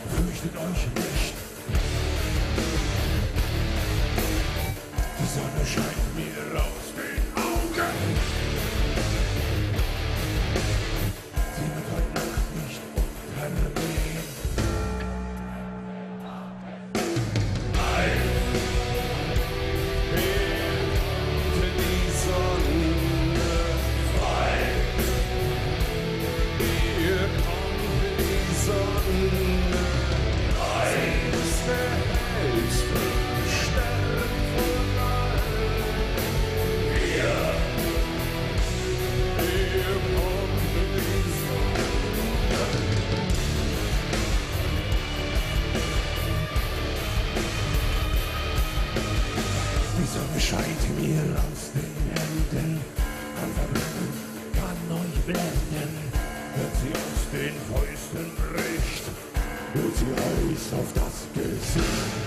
fürchtet euch nicht. Die Sonne scheint mir aus den Augen. Sie wird heute Nacht nicht untergehen. Die Sonne scheint mir aus den Händen, kann verbrennen, kann euch blenden. Wenn sie aus den Fäusten bricht, wird sie Eis auf das Gesicht.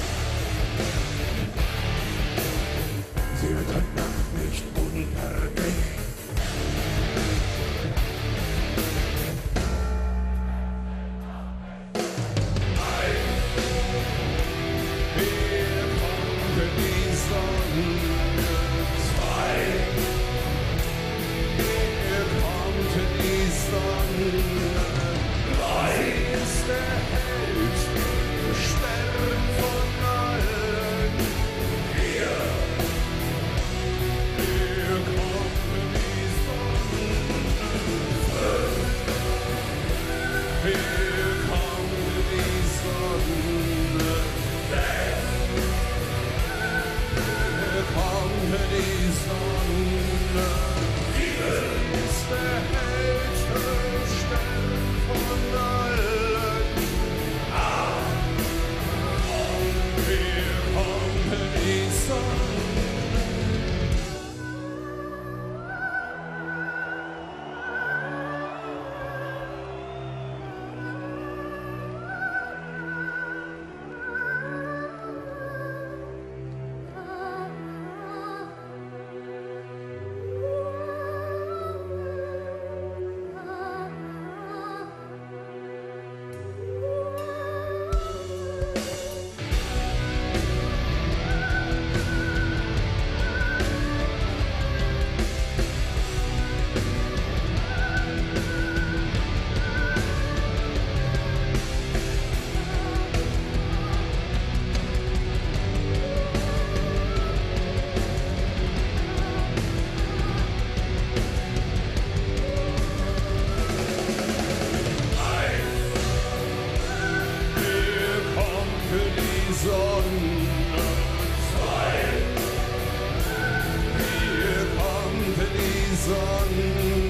Sie wird heute Nacht nicht untergehen. Sonne.